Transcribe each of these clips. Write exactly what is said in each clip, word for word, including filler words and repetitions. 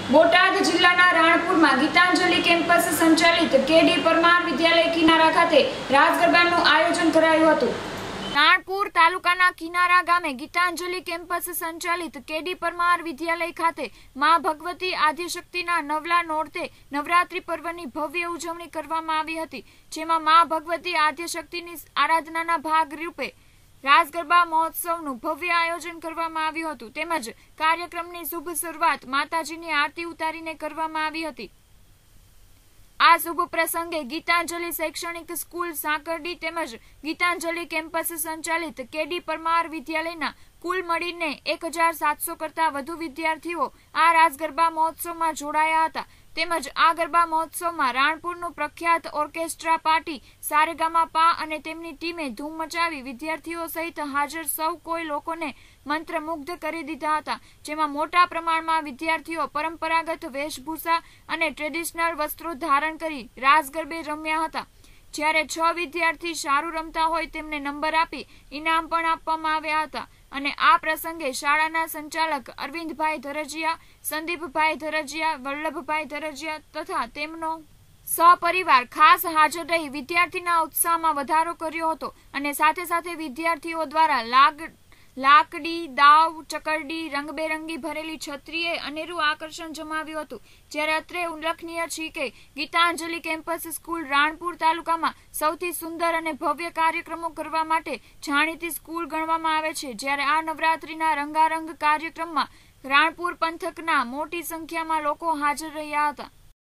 બોટાદ જિલ્લાના રાણપુરમાં ગીતાંજલિ કેમ્પસ સંચાલિત કેડી પરમાર વિદ્યાલય કિનારા ખાતે રાસ ગરબાનું આયોજન કરાયું હતું। રાણપુર તાલુકાના કિનારા ગામે ગીતાંજલિ કેમ્પસ સંચાલિત કેડી પરમાર વિદ્યાલય ખાતે માં ભગવતી આદ્યશક્તિના નવલા નોરતે નવરાત્રી પર્વની ભવ્ય ઉજવણી કરવામાં આવી હતી, જેમાં માં ભગવતી આદ્યશક્તિની આરાધનાના ભાગરૂપે રાસ ગરબા મહોત્સવનું ભવ્ય આયોજન કરવામાં આવ્યું હતું, તેમજ કાર્યક્રમની શુભ શરૂઆત માતાજીની આરતી ઉતારીને કરવામાં આવી હતી। આ શુભ પ્રસંગે ગીતાંજલિ શૈક્ષણિક સ્કૂલ સાંકરડી તેમજ ગીતાંજલિ કેમ્પસ સંચાલિત કેડી પરમાર વિદ્યાલયના કુલ મળીને એક હજાર સાતસો કરતા વધુ વિદ્યાર્થીઓ આ રાસ ગરબા મહોત્સવમાં જોડાયા હતા, તેમજ આ ગરબા મહોત્સવમાં રાણપુરનું પ્રખ્યાત ઓર્કેસ્ટ્રા પાર્ટી સારેગામા પા અને તેમની ટીમે ધૂમ મચાવી વિદ્યાર્થીઓ સહિત હાજર સૌ કોઈ લોકોને મંત્રમુગ્ધ કરી દીધા હતા, જેમાં મોટા પ્રમાણમાં વિદ્યાર્થીઓ પરંપરાગત વેશભૂષા અને ટ્રેડિશનલ વસ્ત્રો ધારણ કરી રાસ ગરબે રમ્યા હતા। જ્યારે છ વિદ્યાર્થી સારું રમતા હોય તેમને નંબર આપી ઇનામ પણ આપવામાં આવ્યા હતા અને આ પ્રસંગે શાળાના સંચાલક અરવિંદભાઈ ધરજીયા, સંદીપભાઈ ધરજીયા, વલ્લભભાઈ ધરજીયા તથા તેમનો સહપરિવાર ખાસ હાજર રહી વિદ્યાર્થીના ઉત્સાહમાં વધારો કર્યો હતો અને સાથે સાથે વિદ્યાર્થીઓ દ્વારા લાગ લાકડી, દાવ, ચકરડી, રંગબેરંગી ભરેલી છત્રીએ અનેરું આકર્ષણ જમાવ્યું હતું। જ્યારે અત્રે ઉલ્લેખનીય છે કે ગીતાંજલિ કેમ્પસ સ્કૂલ રાણપુર તાલુકામાં સૌથી સુંદર અને ભવ્ય કાર્યક્રમો કરવા માટે જાણીતી સ્કૂલ ગણવામાં આવે છે। જ્યારે આ નવરાત્રીના રંગારંગ કાર્યક્રમમાં રાણપુર પંથકના મોટી સંખ્યામાં લોકો હાજર રહ્યા હતા।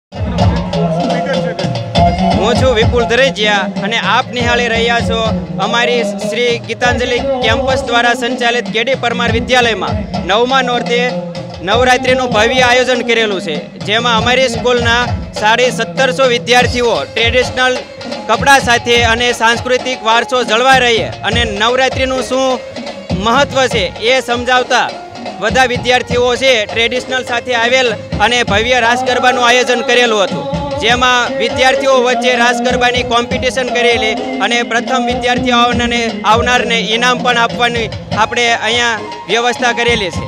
હું છું વિપુલ ધરેજિયા અને આપ નિહાળી રહ્યા છો અમારી શ્રી ગીતાંજલિ કેમ્પસ દ્વારા સંચાલિત કેડી પરમાર વિદ્યાલયમાં નવમા નોરતે નવરાત્રિનું ભવ્ય આયોજન કરેલું છે, જેમાં અમારી સ્કૂલના સાડી સત્તરસો વિદ્યાર્થીઓ ટ્રેડિશનલ કપડાં સાથે અને સાંસ્કૃતિક વારસો જળવાઈ રહે અને નવરાત્રિનું શું મહત્ત્વ છે એ સમજાવતા બધા વિદ્યાર્થીઓ છે ટ્રેડિશનલ સાથે આવેલ અને ભવ્ય રાસ ગરબાનું આયોજન કરેલું હતું, જેમાં વિદ્યાર્થીઓ વચ્ચે રાસ ગરબાની કોમ્પિટિશન કરેલી અને પ્રથમ વિદ્યાર્થીઓ આવનારને ઇનામ પણ આપવાની આપણે અહીંયા વ્યવસ્થા કરેલી છે।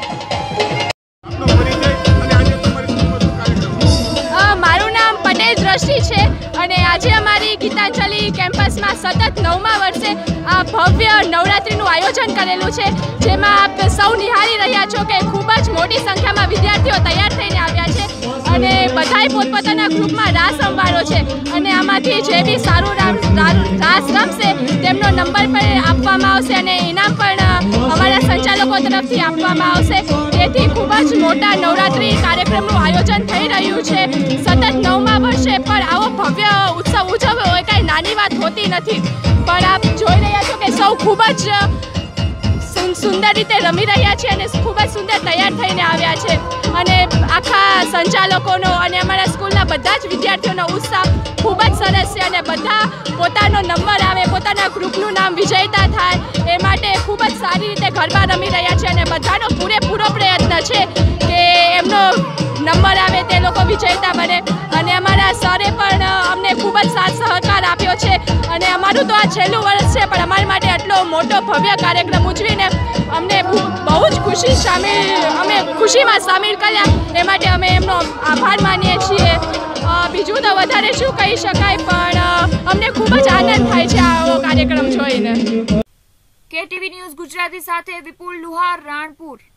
મારું નામ પટેલ દ્રષ્ટિ છે અને આજે અમારી ગીતાંજલિ કેમ્પસમાં સતત નવમા વર્ષે આ ભવ્ય નવરાત્રિનું આયોજન કરેલું છે, જેમાં આપ સૌ નિહાળી રહ્યા છો કે ખૂબ જ મોટી સંખ્યામાં વિદ્યાર્થીઓ તૈયાર થઈને આવ્યા છે અને બધાય પોતપોતાના ગ્રુપમાં રાસ રમવાનો છે અને આમાંથી જે બી સારું રાસ રમશે તેમનો નંબર પણ આપવામાં આવશે અને ઇનામ પણ અમારા સંચાલકો તરફથી આપવામાં આવશે। તેથી ખૂબ જ મોટા નવરાત્રિ કાર્યક્રમનું આયોજન થઈ રહ્યું છે। સતત નવમા વર્ષે પણ આવો ભવ્ય ઉત્સવ ઉજવવો એ કાંઈ નાની વાત હોતી નથી, પણ આપ જોઈ રહ્યા છો કે સૌ ખૂબ જ સુંદર રીતે રમી રહ્યા છે અને ખૂબ જ સુંદર તૈયાર થઈને આવ્યા છે અને આખા સંચાલકોનો અને અમારા સ્કૂલના બધા જ વિદ્યાર્થીઓનો ઉત્સાહ ખૂબ જ સરસ છે અને બધા પોતાનો નંબર આવે, પોતાના ગ્રુપનું નામ વિજેતા થાય એ માટે ખૂબ જ સારી રીતે ગરબા રમી રહ્યા છે અને બધાનો પૂરેપૂરો પ્રયત્ન છે કે એમનો નંબર આવે, તે લોકો વિજેતા બને અને અમારા સરે પણ અમને ખૂબ જ સાથ સહકાર આપ્યો છે અને અમારું તો આ છેલ્લું વર્ષ છે, પણ અમારા માટે આટલો મોટો ભવ્ય કાર્યક્રમ ઉજવીને અમને બહુ જ ખુશી સામેલ અમે ખુશીમાં સામેલ કર્યા, એ માટે અમે એમનો આભાર માનીએ છીએ। બીજું તો વધારે શું કહી શકાય, પણ અમને ખૂબ જ આનંદ થાય છે આવો કાર્યક્રમ જોઈને। કેટીવી ન્યૂઝ ગુજરાતી સાથે વિપુલ લુહાર, રાણપુર।